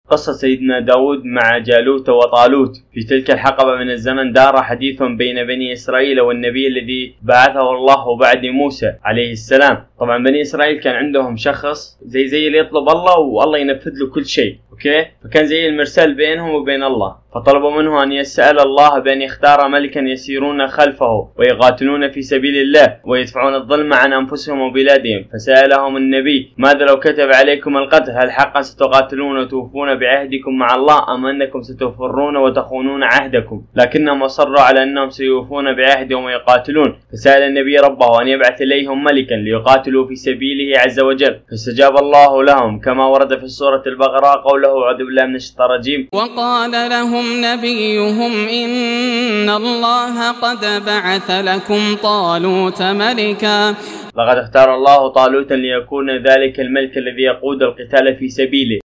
قصة سيدنا داود مع جالوت وطالوت. في تلك الحقبة من الزمن دار حديث بين بني إسرائيل والنبي الذي بعثه الله بعد موسى عليه السلام. طبعا بني إسرائيل كان عندهم شخص زي اللي يطلب الله والله ينفذ له كل شيء، اوكي؟ فكان زي المرسال بينهم وبين الله، فطلبوا منه أن يسأل الله بأن يختار ملكا يسيرون خلفه ويقاتلون في سبيل الله ويدفعون الظلم عن أنفسهم وبلادهم. فسألهم النبي: ماذا لو كتب عليكم القتل؟ هل حقا ستقاتلون وتوفون بعهدكم مع الله، أم أنكم ستفرون وتخونون عهدكم؟ لكنهم أصروا على أنهم سيوفون بعهدهم ويقاتلون. فسأل النبي ربه أن يبعث إليهم ملكا ليقاتلوا في سبيله عز وجل، فاستجاب الله لهم كما ورد في سورة البقرة قوله: أعوذ بالله من الشيطان الرجيم: وقال لهم نبيهم إن الله قد بعث لكم طالوت ملكا. لقد اختار الله طالوتا ليكون ذلك الملك الذي يقود القتال في سبيله.